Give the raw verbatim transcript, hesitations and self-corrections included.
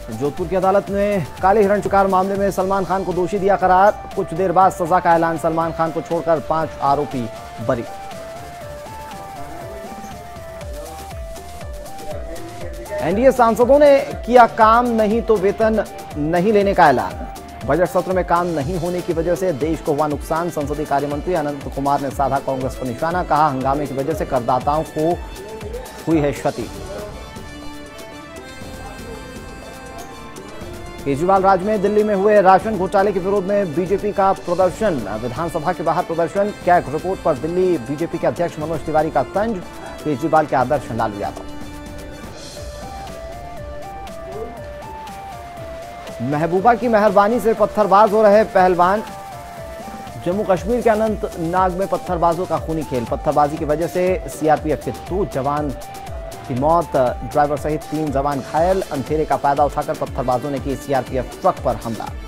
जोधपुर की अदालत ने काले हिरण शिकार मामले में सलमान खान को दोषी दिया करार। कुछ देर बाद सजा का ऐलान। सलमान खान को छोड़कर पांच आरोपी बरी। एनडीए सांसदों ने किया काम नहीं तो वेतन नहीं लेने का ऐलान। बजट सत्र में काम नहीं होने की वजह से देश को हुआ नुकसान। संसदीय कार्य मंत्री अनंत कुमार ने साधा कांग्रेस पर निशाना। कहा, हंगामे की वजह से करदाताओं को हुई है क्षति। केजरीवाल राज में दिल्ली में हुए राशन घोटाले के विरोध में बीजेपी का प्रदर्शन। विधानसभा के बाहर प्रदर्शन। कैग रिपोर्ट पर दिल्ली बीजेपी के अध्यक्ष मनोज तिवारी का तंज। केजरीवाल के आदर्श लालू यादव। महबूबा की मेहरबानी से पत्थरबाज हो रहे पहलवान। जम्मू कश्मीर के अनंतनाग में पत्थरबाजों का खूनी खेल। पत्थरबाजी की वजह से सीआरपीएफ के दो जवान की मौत, ड्राइवर सहित तीन जवान घायल। अंधेरे का फायदा उठाकर पत्थरबाजों ने की सीआरपीएफ ट्रक पर हमला।